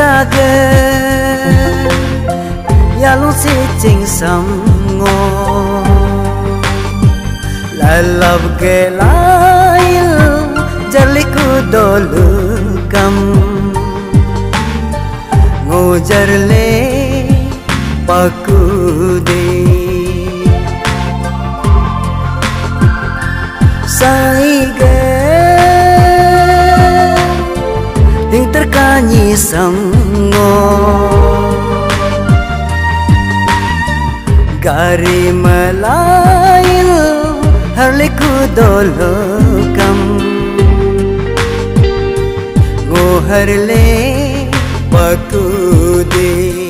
caga ya lu si ching sam ngo lalab ke lail jaliku dolu kam ngojar le paku de sai ge ting terkanyi sango gari melail harliku dolokam ngoharle pakude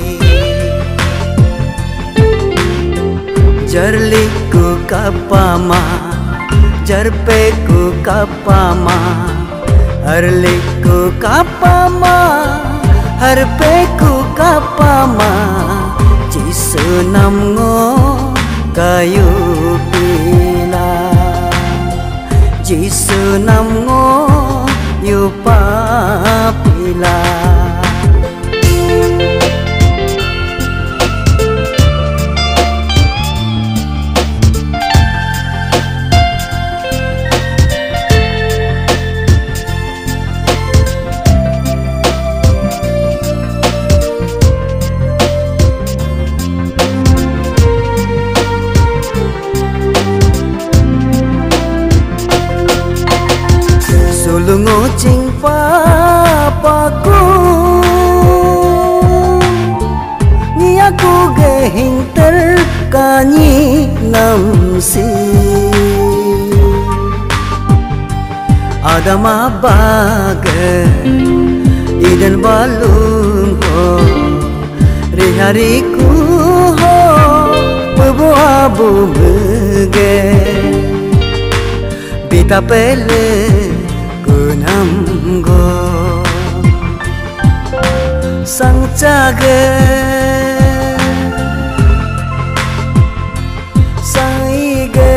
jarliku kapama jarpeku kapama harliku kapama harpeku kapama jisu namngo kayu pila jisu namngo yupa pila lungo cing papaku ni aku gehing terkanyi namsi agama baga idan balung ho rihariku ho bebu abu mege bita pele namgo sang caga sang ige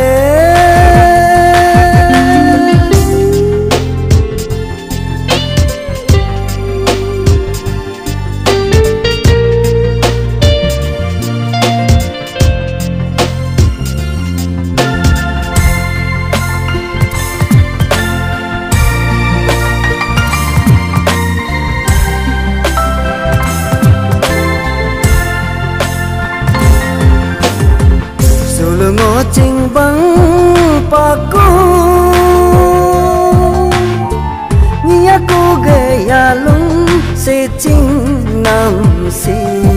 ngocing bang paku ni aku gaya lung se cing nam si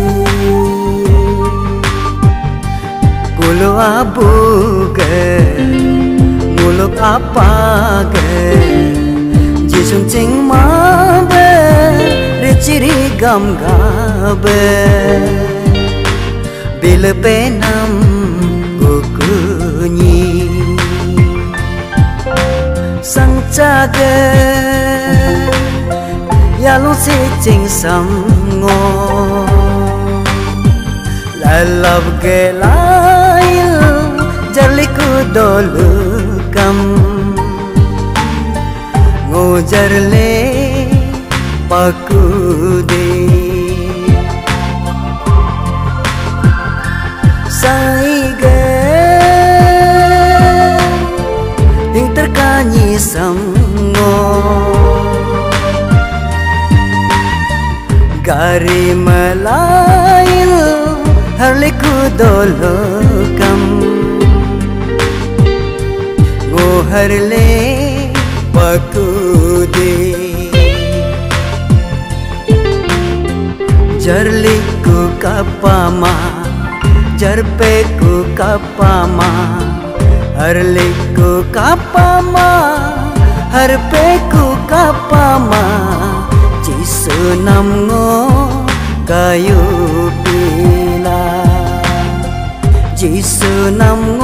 kulo abu ge muluk apa ge jisung cing ma be riciri gam gabe bila penam kunyi sang caga ya lu si cing samngo lalab ke lail jaliku dolukam ngojar le pakude sai terkanyi samngo gari melail harliku dolokam ngoharle pakude jarliku kapama jarpeku kapama harliku kapama harpeku kapama jisu namngo kayu pila jisu namngo